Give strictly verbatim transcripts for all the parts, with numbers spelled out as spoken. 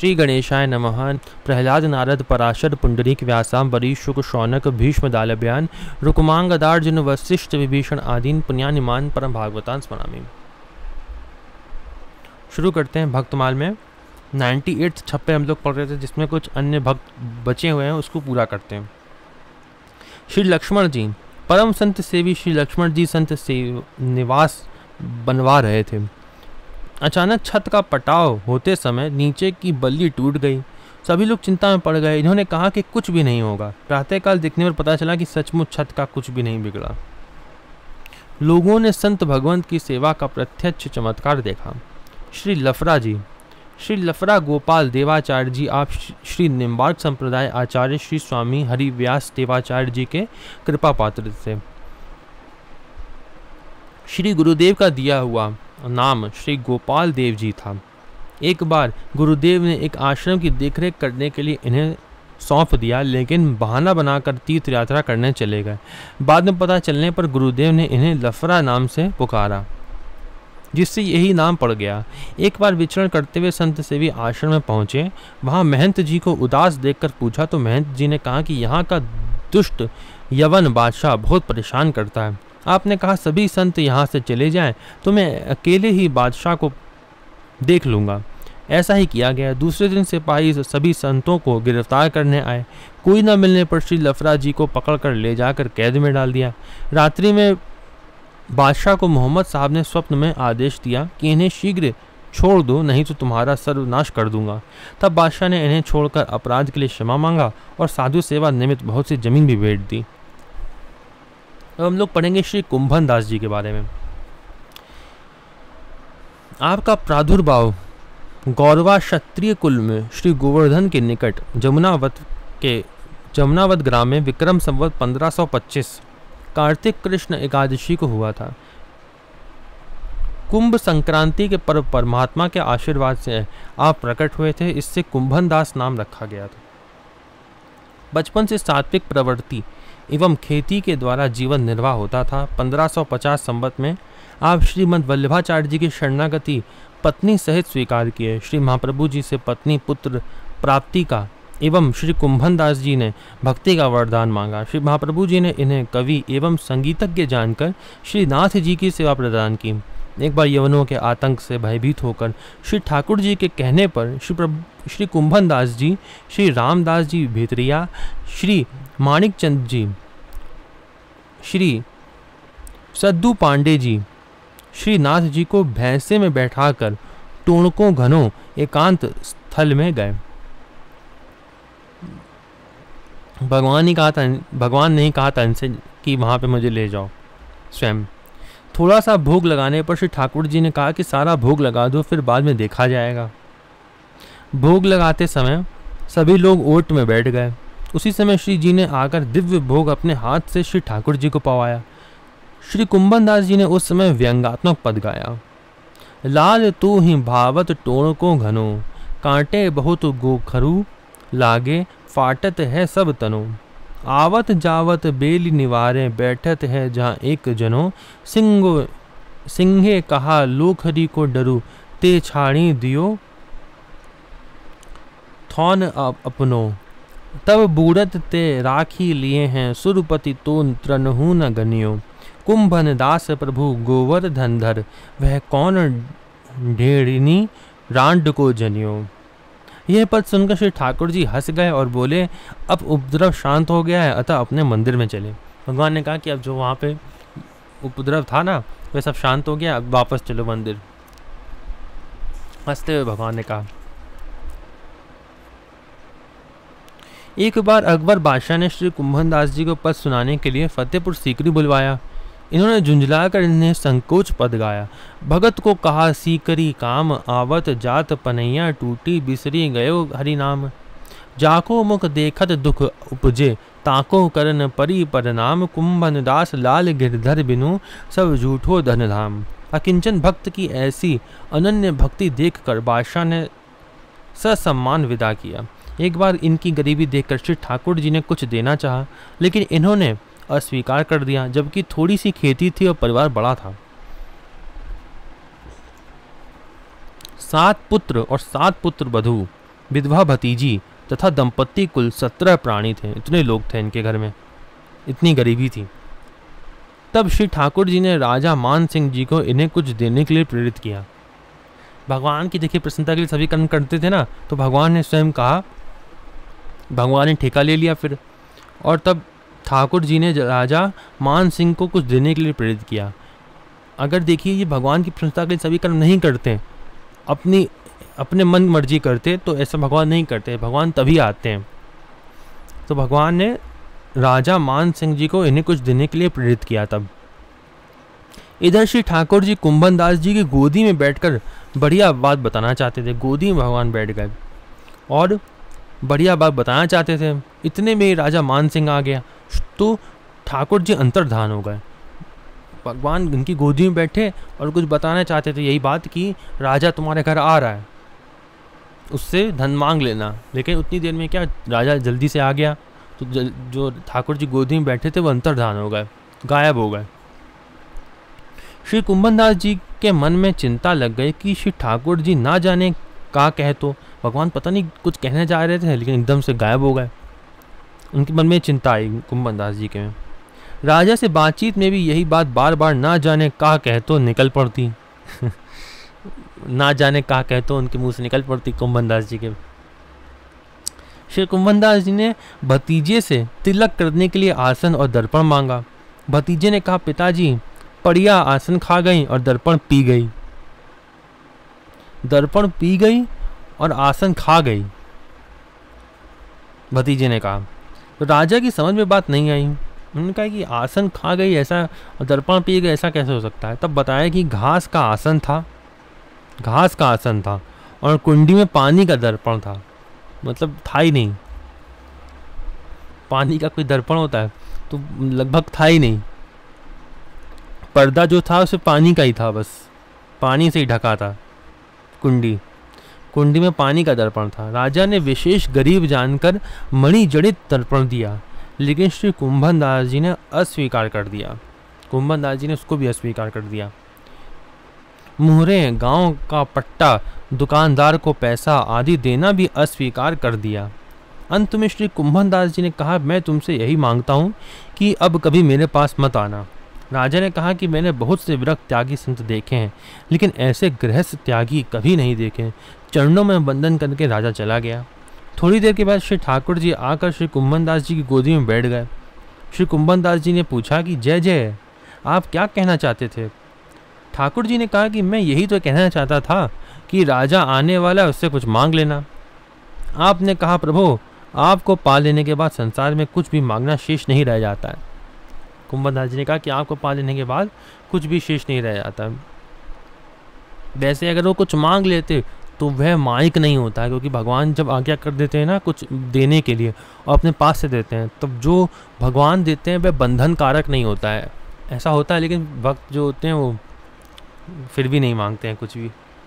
श्री गणेशाय नमः। प्रहलाद नारद पराशर पुंडरीक व्यासाम्बरीश शुक शौनक भीष्म दालभ्यान रुक्मांग गदार्जुन वशिष्ठ विभीषण आदीन पुण्यानिमान परम भागवतान स्मरामि। शुरू करते हैं भक्तमाल में। अट्ठानवे छप्पे हम लोग पढ़ रहे थे, जिसमें कुछ अन्य भक्त बचे हुए हैं, उसको पूरा करते हैं। श्री लक्ष्मण जी, परम संत सेवी श्री लक्ष्मण जी संत से निवास बनवा रहे थे। अचानक छत का पटाव होते समय नीचे की बल्ली टूट गई। सभी लोग चिंता में पड़ गए। इन्होंने कहा कि कुछ भी नहीं होगा। प्रातःकाल दिखने पर पता चला कि सचमुच छत का कुछ भी नहीं बिगड़ा। लोगों ने संत भगवंत की सेवा का प्रत्यक्ष चमत्कार देखा। श्री लफरा जी, श्री लफरा गोपाल देवाचार्य जी, आप श्री निम्बार्क संप्रदाय आचार्य श्री स्वामी हरिव्यास देवाचार्य जी के कृपा पात्र थे। श्री गुरुदेव का दिया हुआ नाम श्री गोपाल देव जी था। एक बार गुरुदेव ने एक आश्रम की देखरेख करने के लिए इन्हें सौंप दिया, लेकिन बहाना बनाकर तीर्थ यात्रा करने चले गए। बाद में पता चलने पर गुरुदेव ने इन्हें लफरा नाम से पुकारा, जिससे यही नाम पड़ गया। एक बार विचरण करते हुए संत सेवी आश्रम में पहुंचे। वहां महंत जी को उदास देखकर पूछा तो महंत जी ने कहा कि यहाँ का दुष्ट यवन बादशाह बहुत परेशान करता है। आपने कहा सभी संत यहाँ से चले जाएं तो मैं अकेले ही बादशाह को देख लूँगा। ऐसा ही किया गया। दूसरे दिन सिपाही सभी संतों को गिरफ्तार करने आए। कोई न मिलने पर श्री लफरा जी को पकड़कर ले जाकर कैद में डाल दिया। रात्रि में बादशाह को मोहम्मद साहब ने स्वप्न में आदेश दिया कि इन्हें शीघ्र छोड़ दो, नहीं तो तुम्हारा सर्वनाश कर दूंगा। तब बादशाह ने इन्हें छोड़कर अपराध के लिए क्षमा मांगा और साधु सेवा निमित्त बहुत सी जमीन भी भेंट दी। अब हम लोग पढ़ेंगे श्री कुंभन दास जी के बारे में। आपका प्रादुर्भाव गौरवा क्षत्रिय कुल में श्री गोवर्धन के निकट जमुनावत के जमुनावत ग्राम में विक्रम संवत पंद्रह सौ पच्चीस कार्तिक कृष्ण एकादशी को हुआ था। कुंभ संक्रांति के पर्व पर महात्मा के आशीर्वाद से आप प्रकट हुए थे, इससे कुंभन दास नाम रखा गया था। बचपन से सात्विक प्रवृत्ति एवं खेती के द्वारा जीवन निर्वाह होता था। पंद्रह सौ पचास संवत में आप श्रीमद् वल्लभाचार्य जी की शरणागति पत्नी सहित स्वीकार किए। श्री महाप्रभु जी से पत्नी पुत्र प्राप्ति का एवं श्री कुंभन दास जी ने भक्ति का वरदान मांगा। श्री महाप्रभु जी ने इन्हें कवि एवं संगीतज्ञ जानकर श्री नाथ जी की सेवा प्रदान की। एक बार यवनों के आतंक से भयभीत होकर श्री ठाकुर जी के कहने पर श्री प्रभु श्री कुंभन दास जी, श्री रामदास जी भेतरिया, श्री माणिक चंद जी, श्री सद्दू पांडे जी श्री नाथ जी को भैंसे में बैठाकर टोणकों घनों एकांत स्थल में गए। भगवान ही कहा था भगवान ने ही कहा था इनसे कि वहाँ पे मुझे ले जाओ स्वयं। थोड़ा सा भोग लगाने पर श्री ठाकुर जी ने कहा कि सारा भोग लगा दो, फिर बाद में देखा जाएगा। भोग लगाते समय सभी लोग ओट में बैठ गए। उसी समय श्री जी ने आकर दिव्य भोग अपने हाथ से श्री ठाकुर जी को पवाया। श्री कुंभन दास जी ने उस समय व्यंगात्मक पद गाया। लाल तू ही भावत टोणकों घनो, कांटे बहुत गोखरू, लागे फाटत है सब तनो। आवत जावत बेली निवारे, बैठत है जहाँ एक जनो। सिंगो सिंहे कहा लोखरी को डरू, ते छाड़ी दियो थौन अपनो। तब बूढ़त ते राखी लिए हैं, सुरपति तो त्रनहु न गनियो। कुंभन दास प्रभु गोवर्धन धर, वह कौन ढेड़नी रांड को जनियो। यह पद सुनकर श्री ठाकुर जी हंस गए और बोले, अब उपद्रव शांत हो गया है, अतः अपने मंदिर में चले। भगवान ने कहा कि अब जो वहाँ पे उपद्रव था ना, वह सब शांत हो गया, अब वापस चलो मंदिर। हंसते हुए भगवान ने कहा। एक बार अकबर बादशाह ने श्री कुंभन दास जी को पद सुनाने के लिए फतेहपुर सीकरी बुलवाया। इन्होंने झुंझलाकर इन्हें संकोच पद गाया। भगत को कहा सीकरी काम, आवत जात पनैया टूटी, बिसरी गयो हरि नाम। जाको मुख देखत दुख उपजे, ताको करन परी परनाम। कुंभन दास लाल गिरधर बिनु, सब झूठो धन धाम। अकिंचन भक्त की ऐसी अनन्य भक्ति देखकर बादशाह ने ससम्मान विदा किया। एक बार इनकी गरीबी देखकर श्री ठाकुर जी ने कुछ देना चाहा, लेकिन इन्होंने अस्वीकार कर दिया, जबकि थोड़ी सी खेती थी और परिवार बड़ा था। सात पुत्र और सात पुत्र वधू विधवा भतीजी तथा दंपत्ति कुल सत्रह प्राणी थे। इतने लोग थे इनके घर में, इतनी गरीबी थी। तब श्री ठाकुर जी ने राजा मान सिंह जी को इन्हें कुछ देने के लिए प्रेरित किया। भगवान की देखिए प्रसन्नता के लिए सभी कर्म करते थे ना, तो भगवान ने स्वयं कहा, भगवान ने ठेका ले लिया फिर, और तब ठाकुर जी ने राजा मान सिंह को कुछ देने के लिए प्रेरित किया। अगर देखिए ये भगवान की प्रसन्नता के लिए सभी कर्म नहीं करते, अपनी अपने मन मर्जी करते, तो ऐसा भगवान नहीं करते। भगवान तभी आते हैं। तो भगवान ने राजा मान सिंह जी को इन्हें कुछ देने के लिए प्रेरित किया। तब इधर श्री ठाकुर जी कुंभन दास जी की गोदी में बैठकर बढ़िया बात बताना चाहते थे। गोदी में भगवान बैठ गए और बढ़िया बात बताना चाहते थे। इतने में राजा मान सिंह आ गया, तो ठाकुर जी अंतर्धान हो गए। भगवान उनकी गोदी में बैठे और कुछ बताना चाहते थे, यही बात कि राजा तुम्हारे घर आ रहा है, उससे धन मांग लेना। लेकिन उतनी देर में क्या राजा जल्दी से आ गया, तो जो ठाकुर जी गोदी में बैठे थे वो अंतर्धान हो गए, गायब हो गए। श्री कुंभन दास जी के मन में चिंता लग गई कि श्री ठाकुर जी ना जाने का कह, तो भगवान पता नहीं कुछ कहने जा रहे थे, लेकिन एकदम से गायब हो गए। उनके मन में चिंता आई कुंभन दास जी के में। राजा से बातचीत में भी यही बात बार बार ना जाने का कह तो निकल पड़ती ना जाने का कह तो उनके मुंह से निकल पड़ती कुंभन दास जी के। श्री कुंभन दास जी ने भतीजे से तिलक करने के लिए आसन और दर्पण मांगा। भतीजे ने कहा, पिताजी पड़िया आसन खा गई और दर्पण पी गई। दर्पण पी गई और आसन खा गई, भतीजे ने कहा। तो राजा की समझ में बात नहीं आई। उन्होंने कहा कि आसन खा गई ऐसा और दर्पण पी गई, ऐसा कैसे हो सकता है। तब बताया कि घास का आसन था, घास का आसन था और कुंडी में पानी का दर्पण था। मतलब था ही नहीं, पानी का कोई दर्पण होता है तो लगभग था ही नहीं। पर्दा जो था उसे पानी का ही था, बस पानी से ही ढका था कुंडी। कुंडी में पानी का दर्पण था। राजा ने विशेष गरीब जानकर मणि जड़ित दर्पण दिया, लेकिन श्री कुंभन दास जी ने अस्वीकार कर दिया। कुंभन दास जी ने उसको भी अस्वीकार कर दिया। मुहरे, गांव का पट्टा, दुकानदार को पैसा आदि देना भी अस्वीकार कर दिया। अंत में श्री कुंभन दास जी ने कहा, मैं तुमसे यही मांगता हूँ कि अब कभी मेरे पास मत आना। राजा ने कहा कि मैंने बहुत से विरक्त त्यागी संत देखे हैं, लेकिन ऐसे गृहस्थ त्यागी कभी नहीं देखे। चरणों में वंदन करके राजा चला गया। थोड़ी देर के बाद श्री ठाकुर जी आकर श्री कुंभन दास जी की गोदी में बैठ गए। श्री कुंभन दास जी ने पूछा कि जय जय, आप क्या कहना चाहते थे। ठाकुर जी ने कहा कि मैं यही तो कहना चाहता था कि राजा आने वाला है, उससे कुछ मांग लेना। आपने कहा, प्रभु आपको पा लेने के बाद संसार में कुछ भी मांगना शेष नहीं रह जाता है। कुंभन दास जी ने कहा कि आपको पा लेने के बाद कुछ भी शेष नहीं रह जाता। वैसे अगर वो कुछ मांग लेते तो वह माइक नहीं होता है, क्योंकि भगवान जब आज्ञा कर देते हैं ना कुछ देने के लिए और अपने पास से देते हैं, तब जो भगवान देते हैं वह बंधन कारक नहीं होता है। ऐसा होता है, लेकिन भक्त जो होते हैं वो फिर भी नहीं मांगते हैं कुछ भी।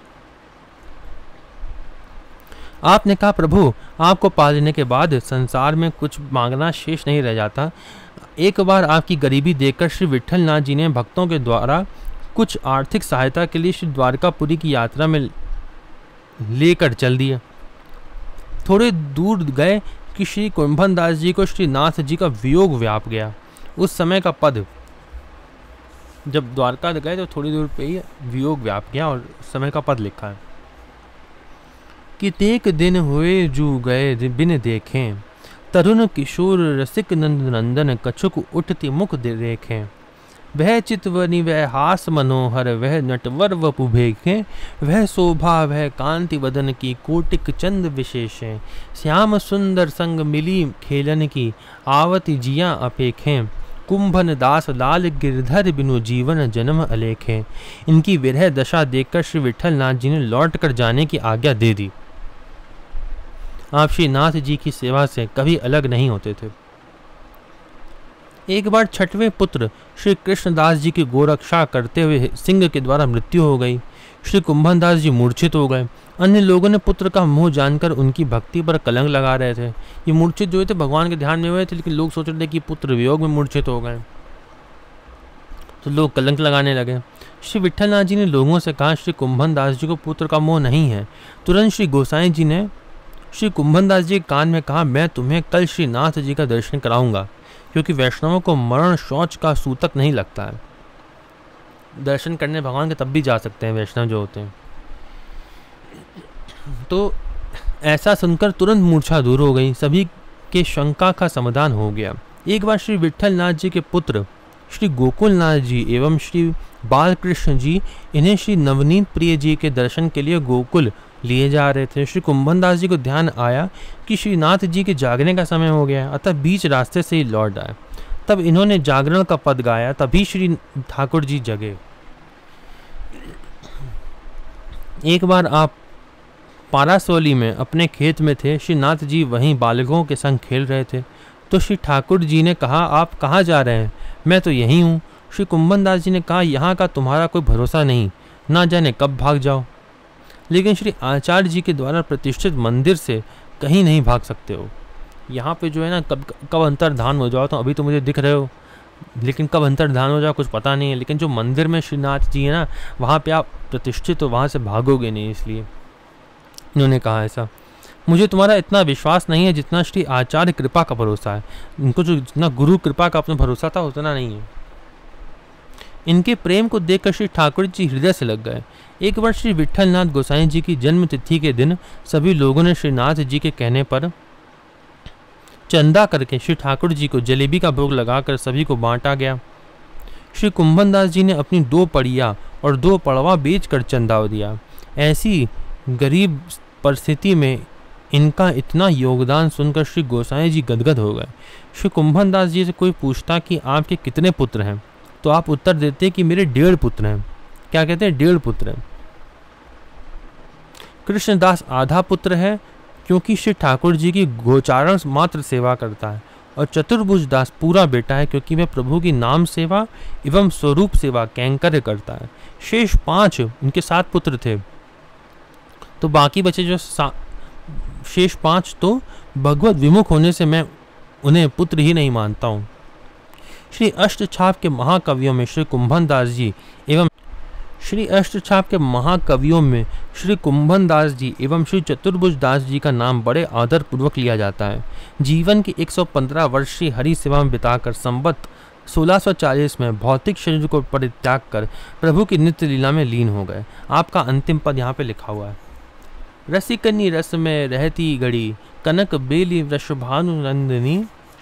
आपने कहा, प्रभु आपको पा लेने के बाद संसार में कुछ मांगना शेष नहीं रह जाता। एक बार आपकी गरीबी देखकर श्री विट्ठल नाथ जी ने भक्तों के द्वारा कुछ आर्थिक सहायता के लिए श्री द्वारकापुरी की यात्रा में लेकर चल दिए। थोड़े दूर गए कि श्री कुंभन दास जी को श्री नाथ जी का वियोग व्याप गया। उस समय का पद, जब द्वारका गए तो थोड़ी दूर पे ही वियोग व्याप गया और समय का पद लिखा है कि तेक दिन हुए जू गए बिन देखें, तरुण किशोर रसिक नंद नंदन कछुक उठती मुख देखें। वह चितवनी वह हास मनोहर, वह नटवर वपु भेखें, वह शोभा वह कांति वदन की कोटिक चंद विशेषें। श्याम सुंदर संग मिली खेलन की, आवति जिया अपेखें। कुंभन दास लाल गिरधर बिनु जीवन जन्म अलेखें। इनकी विरह दशा देखकर श्री विट्ठल नाथ जी ने लौट कर जाने की आज्ञा दे दी। आप श्री नाथ जी की सेवा से कभी अलग नहीं होते थे। एक बार छठवें पुत्र श्री कृष्णदास जी की गोरक्षा करते हुए सिंह के द्वारा मृत्यु हो गई। श्री कुंभन दास जी मूर्छित हो गए। अन्य लोगों ने पुत्र का मोह जानकर उनकी भक्ति पर कलंक लगा रहे थे। ये मूर्छित जो थे भगवान के ध्यान में हुए थे, लेकिन लोग सोच रहे थे कि पुत्र वियोग में मूर्छित हो गए, तो लोग कलंक लगाने लगे। श्री विट्ठल नाथ जी ने लोगों से कहा, श्री कुंभन दास जी को पुत्र का मोह नहीं है। तुरंत श्री गोसाई जी ने श्री कुंभनदास जी कान में कहा, मैं तुम्हें कल श्री नाथ जी का दर्शन कराऊंगा, क्योंकि वैष्णवों को मरण शौच का सूतक नहीं लगता है। दर्शन करने भगवान के तब भी जा सकते हैं वैष्णव जो होते हैं। तो ऐसा सुनकर तुरंत मूर्छा दूर हो गई, सभी के शंका का समाधान हो गया। एक बार श्री विट्ठल नाथ जी के पुत्र श्री गोकुल नाथ जी एवं श्री बालकृष्ण जी इन्हें श्री नवनीत प्रिय जी के दर्शन के लिए गोकुल लिए जा रहे थे। श्री कुंभनदास जी को ध्यान आया कि श्री नाथ जी के जागने का समय हो गया, अतः बीच रास्ते से ही लौट आए। तब इन्होंने जागरण का पद गाया, तभी श्री ठाकुर जी जगे। एक बार आप पारासोली में अपने खेत में थे, श्री नाथ जी वहीं बालकों के संग खेल रहे थे, तो श्री ठाकुर जी ने कहा, आप कहाँ जा रहे हैं? मैं तो यहीं हूँ। श्री कुंभनदास जी ने कहा, यहाँ का तुम्हारा कोई भरोसा नहीं, ना जाने कब भाग जाओ, लेकिन श्री आचार्य जी के द्वारा प्रतिष्ठित मंदिर से कहीं नहीं भाग सकते हो। यहाँ पे जो है ना, कब कब अंतर्धान हो जाओ, तो अभी तो मुझे दिख रहे हो, लेकिन कब अंतर्धान हो जाओ कुछ पता नहीं है। लेकिन जो मंदिर में श्रीनाथ जी है ना, वहाँ पे आप प्रतिष्ठित हो, वहाँ से भागोगे नहीं। इसलिए इन्होंने कहा ऐसा, मुझे तुम्हारा इतना विश्वास नहीं है जितना श्री आचार्य कृपा का भरोसा है। इनको जो जितना गुरु कृपा का अपना भरोसा था उतना नहीं है। इनके प्रेम को देखकर श्री ठाकुर जी हृदय से लग गए। एक बार श्री विट्ठल नाथ गोसाई जी की जन्म तिथि के दिन सभी लोगों ने श्रीनाथ जी के कहने पर चंदा करके श्री ठाकुर जी को जलेबी का भोग लगाकर सभी को बांटा गया। श्री कुंभनदास जी ने अपनी दो पड़िया और दो पड़वा बेचकर चंदा दिया। ऐसी गरीब परिस्थिति में इनका इतना योगदान सुनकर श्री गोसाई जी गदगद हो गए। श्री कुंभनदास जी से कोई पूछता कि आपके कितने पुत्र हैं, तो आप उत्तर देते कि मेरे डेढ़ पुत्र हैं। क्या कहते हैं? डेढ़ पुत्र हैं। कृष्णदास आधा पुत्र है, क्योंकि श्री ठाकुर जी की गोचारण मात्र सेवा करता है, और चतुर्भुज दास पूरा बेटा है, क्योंकि वह प्रभु की नाम सेवा एवं स्वरूप सेवा कैंकर्य करता है। शेष पांच, उनके सात पुत्र थे, तो बाकी बचे जो शेष पांच तो भगवत विमुख होने से मैं उन्हें पुत्र ही नहीं मानता हूँ। श्री अष्टछाप के महाकवियों में श्री कुंभनदास जी एवं श्री अष्टछाप के महाकवियों में श्री कुंभनदास जी एवं श्री चतुर्भुज दास जी का नाम बड़े आदर पूर्वक लिया जाता है। जीवन की एक सौ पंद्रह वर्षीय हरि सेवा में बिताकर संवत सोलह सौ चालीस में भौतिक शरीर को परित्याग कर प्रभु की नित्य लीला में लीन हो गए। आपका अंतिम पद यहाँ पे लिखा हुआ है, रसिकनी रस में रहती घड़ी, कनक बेली वृषभानुनंदिनी,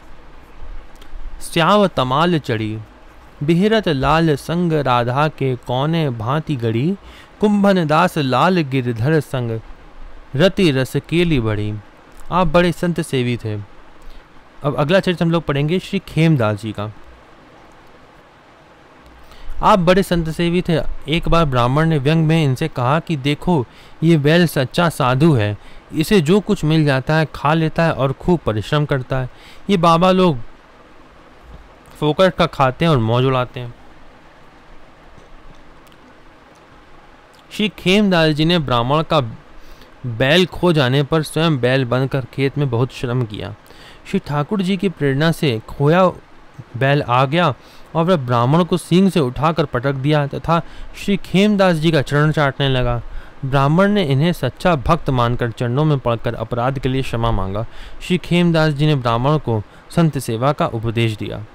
श्याव तमाल चढ़ी, बिहरत लाल संग राधा के कौने भांति गड़ी, कुंभन दास लाल गिरधर संग रति रस केली बड़ी। आप बड़े संत सेवी थे। अब अगला चरित्र हम लोग पढ़ेंगे श्री खेमदास जी का। आप बड़े संत सेवी थे। एक बार ब्राह्मण ने व्यंग में इनसे कहा कि देखो, ये बैल सच्चा साधु है, इसे जो कुछ मिल जाता है खा लेता है और खूब परिश्रम करता है। ये बाबा लोग फोकट का खाते हैं और मौज उड़ाते हैं। श्री खेमदास जी ने ब्राह्मण का बैल खो जाने पर स्वयं बैल बनकर खेत में बहुत श्रम किया। श्री ठाकुर जी की प्रेरणा से खोया बैल आ गया और वह ब्राह्मण को सींग से उठाकर पटक दिया तथा श्री खेमदास जी का चरण चाटने लगा। ब्राह्मण ने इन्हें सच्चा भक्त मानकर चरणों में पड़कर अपराध के लिए क्षमा मांगा। श्री खेमदास जी ने ब्राह्मण को संत सेवा का उपदेश दिया।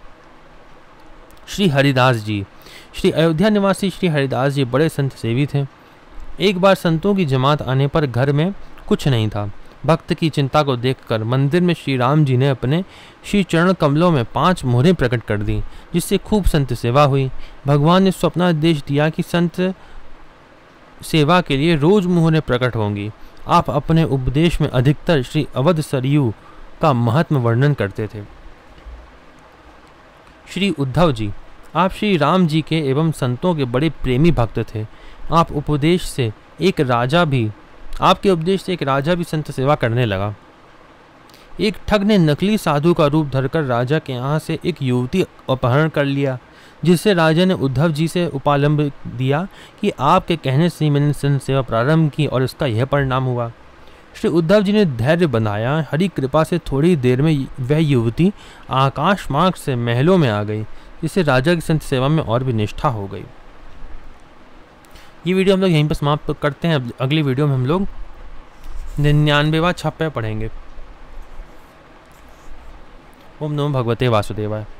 श्री हरिदास जी। श्री अयोध्या निवासी श्री हरिदास जी बड़े संत सेवी थे। एक बार संतों की जमात आने पर घर में कुछ नहीं था। भक्त की चिंता को देखकर मंदिर में श्री राम जी ने अपने श्री चरण कमलों में पांच मोहरें प्रकट कर दी, जिससे खूब संत सेवा हुई। भगवान ने स्वप्नादेश दिया कि संत सेवा के लिए रोज मोहरें प्रकट होंगी। आप अपने उपदेश में अधिकतर श्री अवध सरयू का महत्व वर्णन करते थे। श्री उद्धव जी। आप श्री राम जी के एवं संतों के बड़े प्रेमी भक्त थे। आप उपदेश से एक राजा भी आपके उपदेश से एक राजा भी संत सेवा करने लगा। एक ठग ने नकली साधु का रूप धरकर राजा के यहाँ से एक युवती अपहरण कर लिया, जिससे राजा ने उद्धव जी से उपालंब दिया कि आपके कहने से मैंने संत सेवा प्रारंभ की और इसका यह परिणाम हुआ। श्री उद्धव जी ने धैर्य बनाया। हरि कृपा से थोड़ी देर में वह युवती आकाश मार्ग से महलों में आ गई, जिससे राजा की संत सेवा में और भी निष्ठा हो गई। ये वीडियो हम लोग यहीं पर समाप्त करते हैं। अगली वीडियो में हम लोग निन्यानवेवा छप्पे पढ़ेंगे। ओम नमो भगवते वासुदेवाय।